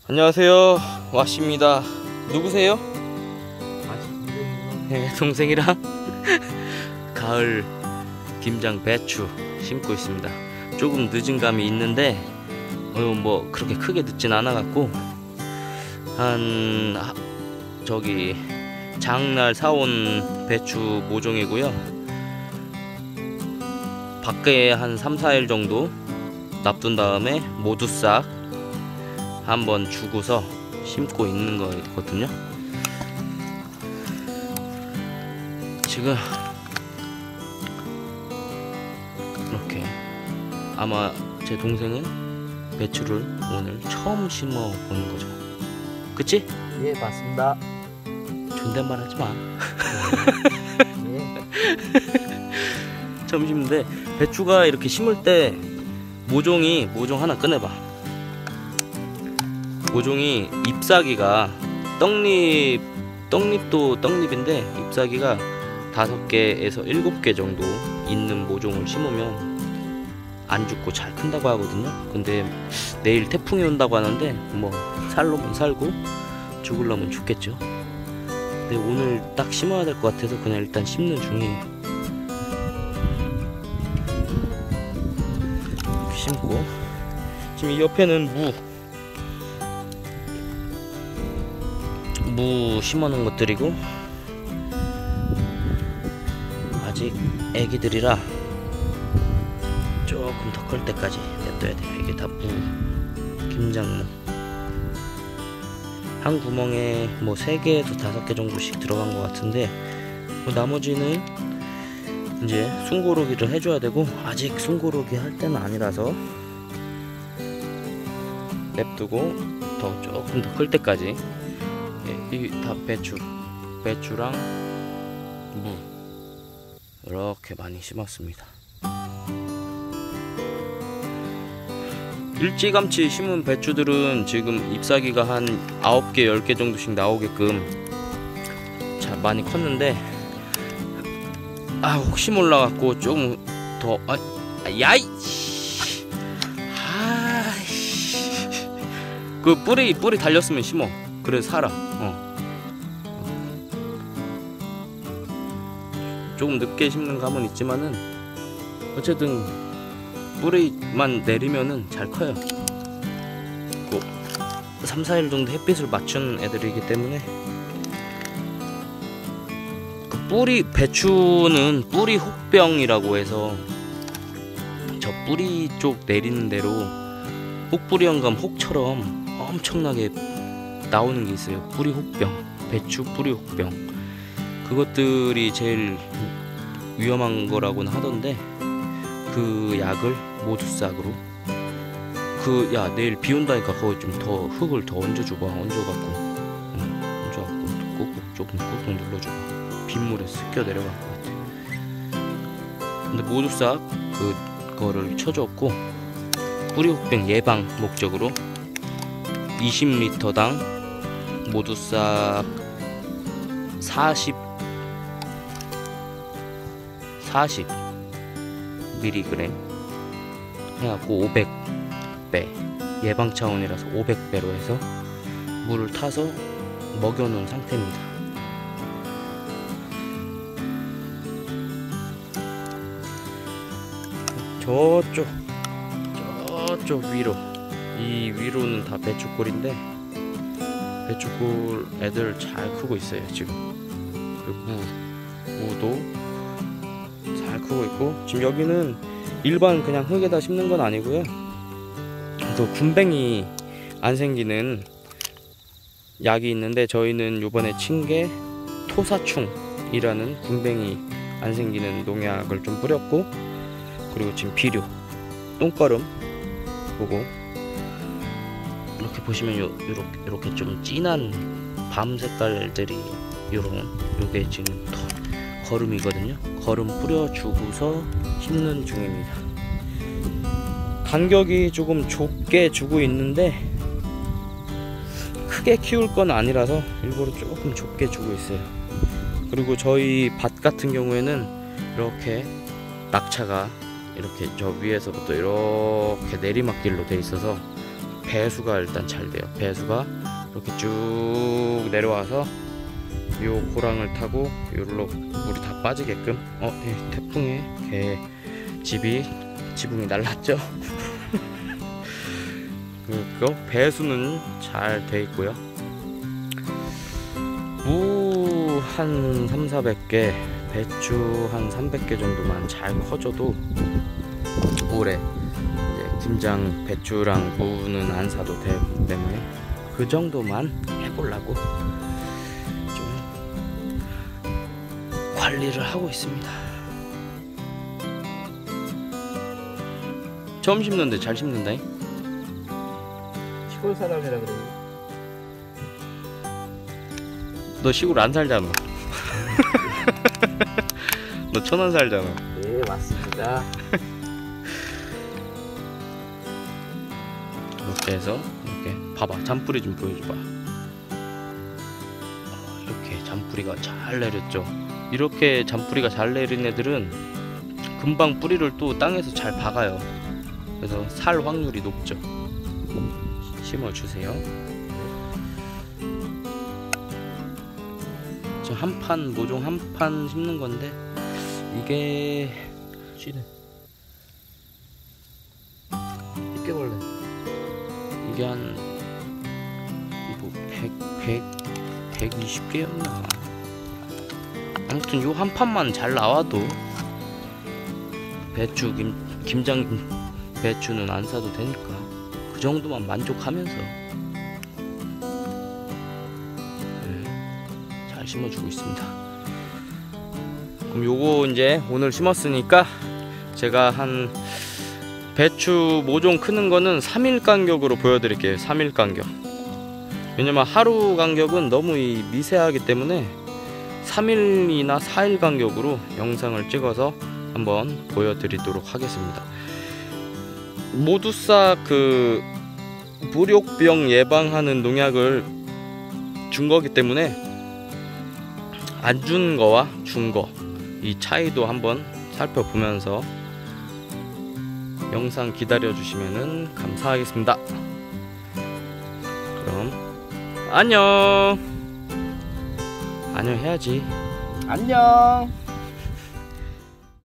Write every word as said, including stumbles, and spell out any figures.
안녕하세요, 와씨입니다. 누구세요? 네, 동생이랑 가을 김장 배추 심고 있습니다. 조금 늦은 감이 있는데 어, 뭐 그렇게 크게 늦진 않아 갖고 한 하, 저기 장날 사온 배추 모종이고요. 밖에 한 삼, 사 일 정도 놔둔 다음에 모두 싹 한번 주고서 심고 있는 거거든요. 지금 이렇게 아마 제 동생은 배추를 오늘 처음 심어 보는 거죠. 그치? 예, 맞습니다. 존댓말 하지 마. 예. 처음 심는데 배추가 이렇게 심을 때 모종이 모종 하나 꺼내봐. 모종이 잎사귀가 떡잎 떡잎도 떡잎인데 잎사귀가 다섯 개에서 일곱 개 정도 있는 모종을 심으면 안 죽고 잘 큰다고 하거든요. 근데 내일 태풍이 온다고 하는데 뭐 살려면 살고 죽을려면 죽겠죠. 근데 오늘 딱 심어야 될 것 같아서 그냥 일단 심는 중이에요. 이렇게 심고 지금 이 옆에는 무 무 심어놓은 것들이고 아직 애기들이라 조금 더 클 때까지 냅둬야 돼요. 이게 다 무, 김장무. 한 구멍에 뭐 세 개에서 다섯 개 정도씩 들어간 것 같은데 뭐 나머지는 이제 숨고르기를 해줘야 되고 아직 숨고르기 할 때는 아니라서 냅두고 더 조금 더 클 때까지. 이 다 배추, 배추랑 무 이렇게 많이 심었습니다. 일찌감치 심은 배추들은 지금 잎사귀가 한 아홉 개, 열 개 정도씩 나오게끔 잘 많이 컸는데 아 혹시 몰라갖고 좀 더 아, 야이 아, 그 뿌리 뿌리 달렸으면 심어. 그래 살아. 어. 조금 늦게 심는 감은 있지만은 어쨌든 뿌리만 내리면은 잘 커요. 뭐 삼, 사 일 정도 햇빛을 맞춘 애들이기 때문에 그 뿌리 배추는 뿌리 혹병이라고 해서 저 뿌리 쪽 내리는 대로 혹부리연감 혹처럼 엄청나게 나오는 게 있어요. 뿌리 혹병, 배추 뿌리 혹병. 그것들이 제일 위험한 거라고는 하던데 그 약을 모두싹으로 그 야 내일 비 온다니까 거기 좀 더 흙을 더 얹어줘봐. 얹어갖고 응, 얹어갖고 꾹꾹 조금 꾹꾹 눌러줘봐. 빗물에 습겨 내려갈 것 같아. 근데 모두싹 그거를 쳐줬고 뿌리 혹병 예방 목적으로 이십 리터당 모두싹 사십 밀리그램 해갖고 오백 배 예방 차원이라서 오백 배로 해서 물을 타서 먹여놓은 상태입니다. 저쪽 저쪽 위로 이 위로는 다 배추골인데 배추골 애들 잘 크고 있어요. 지금 그 무, 무도 잘 크고 있고 지금 여기는 일반 그냥 흙에다 심는 건 아니고요. 또 군뱅이 안 생기는 약이 있는데 저희는 요번에 친 게 토사충이라는 군뱅이 안 생기는 농약을 좀 뿌렸고 그리고 지금 비료 똥거름 보고 이렇게 보시면 요, 요렇게, 요렇게 좀 진한 밤 색깔들이 요런 요게 지금 더 거름이거든요. 거름 뿌려주고서 심는 중입니다. 간격이 조금 좁게 주고 있는데 크게 키울 건 아니라서 일부러 조금 좁게 주고 있어요. 그리고 저희 밭 같은 경우에는 이렇게 낙차가 이렇게 저 위에서부터 이렇게 내리막길로 돼 있어서 배수가 일단 잘 돼요. 배수가 이렇게 쭉 내려와서 요 고랑을 타고 요로 물이 다 빠지게끔. 어, 예, 태풍에 개 집이 지붕이 날랐죠. 그리고 배수는 잘 돼 있고요. 무 한 삼사백 개, 배추 한 삼백 개 정도만 잘 커져도 올해 이제 김장 배추랑 무는 안 사도 되기 때문에 그 정도만 해보려고 좀 관리를 하고 있습니다. 처음 심는데 잘 심는다잉? 시골 사람이라 그래. 너 시골 안 살잖아. 너 천안 살잖아. 네, 맞습니다. 이렇게 해서 이렇게 봐봐, 잔뿌리 좀 보여줘봐. 어, 이렇게 잔뿌리가 잘 내렸죠. 이렇게 잔뿌리가 잘 내린 애들은 금방 뿌리를 또 땅에서 잘 박아요. 그래서 살 확률이 높죠. 심어주세요. 지금 한 판, 모종 한 판 심는 건데 이게 쉬네. 집게벌레. 이게 한 뭐 백, 백, 백이십 개였나? 아무튼 요 한 판만 잘 나와도 배추, 김, 김장 배추는 안 사도 되니까 그 정도만 만족하면서 네, 잘 심어주고 있습니다. 그럼 요거 이제 오늘 심었으니까 제가 한 배추 모종 크는 거는 삼 일 간격으로 보여드릴게요. 삼 일 간격. 왜냐면 하루 간격은 너무 이 미세하기 때문에 삼 일이나 사 일 간격으로 영상을 찍어서 한번 보여드리도록 하겠습니다. 모두싹 그 무력병 예방하는 농약을 준 거기 때문에 안 준 거와 준 거 이 차이도 한번 살펴보면서 영상 기다려 주시면은 감사하겠습니다. 그럼 안녕. 안녕 해야지. 안녕.